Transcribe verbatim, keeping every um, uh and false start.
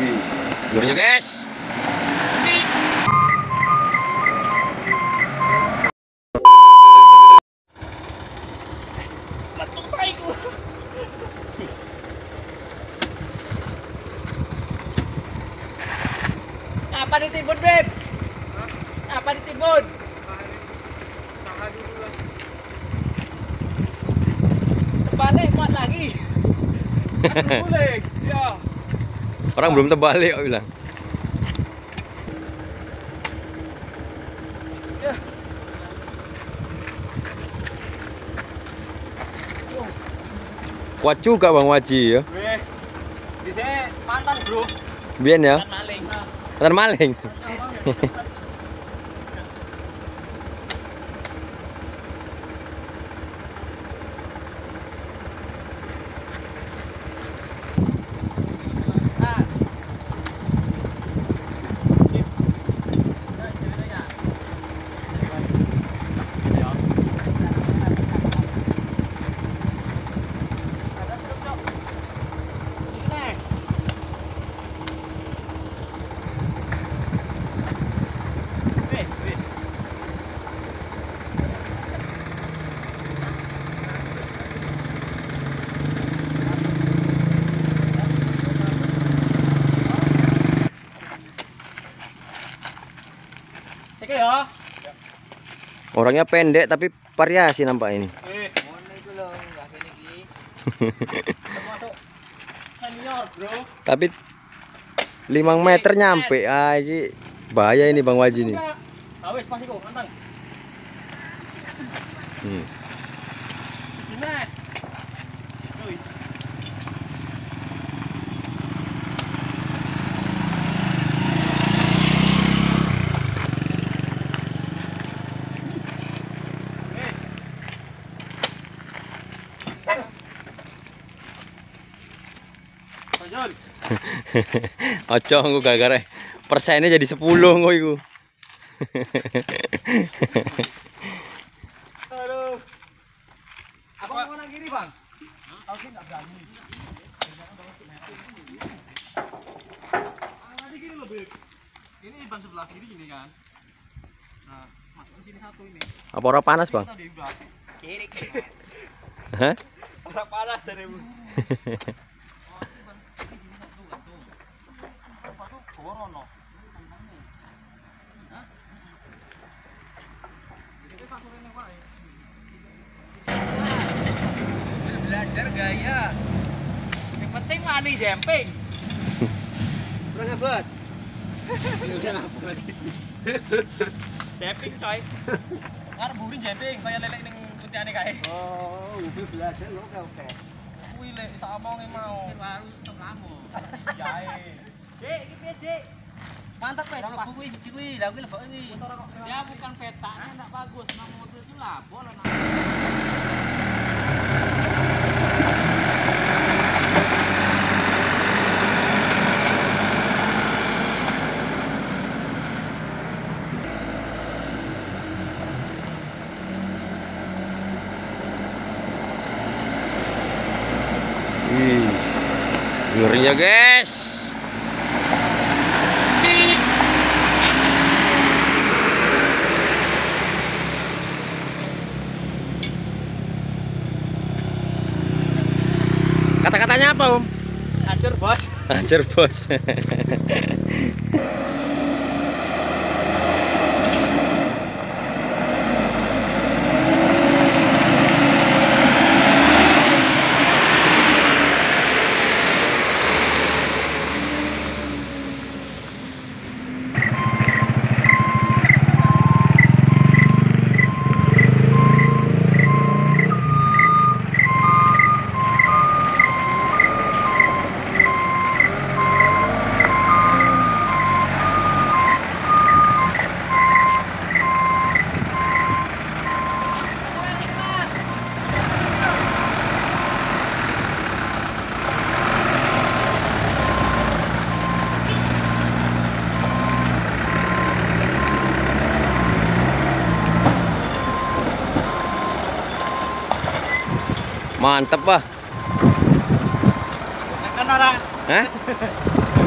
Gurihnya guys. Letuk taiku. Apa ditimbun, Beb? Apa ditimbun? Terbalik muat lagi. Boleh. Ya. Orang belum terbalik kok bilang. Ya. Kuat juga Bang Waji ya. Weh. Di sini mantan, Bro. Biyen ya. Mantan maling. Mantan maling. Ya. Orangnya pendek tapi variasi nampak ini. Eh, ngono iku lho, enggak kene iki. Termasuk senior, Bro. Tapi lima meter nyampe. Ah, ini bahaya ini Bang Waji nih. Ah wis pas iku, manteng. Hmm. Gimana? Woi. Ojo aku gara-gara persennya jadi sepuluh kok iku. Aduh. Apa mau nang kiri, Bang? Aku sih enggak berani. Ah, nanti gini loh, Beb. Ini ban sebelah kiri gini kan. Nah, masukin sini satu ini. Apa orang panas, Bang? Kiri. Hah? Orang panas dari Bu. Belajar gaya. Yang penting wani jemping. Kurang hebat. Jemping coy. Arep buri jemping kaya lelek ning kuntiane kae. Oh, ubi belajar lo oke. Kuwi lek tak omongi mau. Baru tengahmu. Jae. Dik, iki piye, Dik? Mantap wes, pas kuwi siji kuwi. Lah kuwi lebok iki. Ya bukan petanya enggak bagus, memang mobil itu labo lah. Wih, gurihnya guys. Kata-katanya apa, Om? Hancur, Bos. Hancur, Bos. Mantep, Pak. Kan orang. Hah?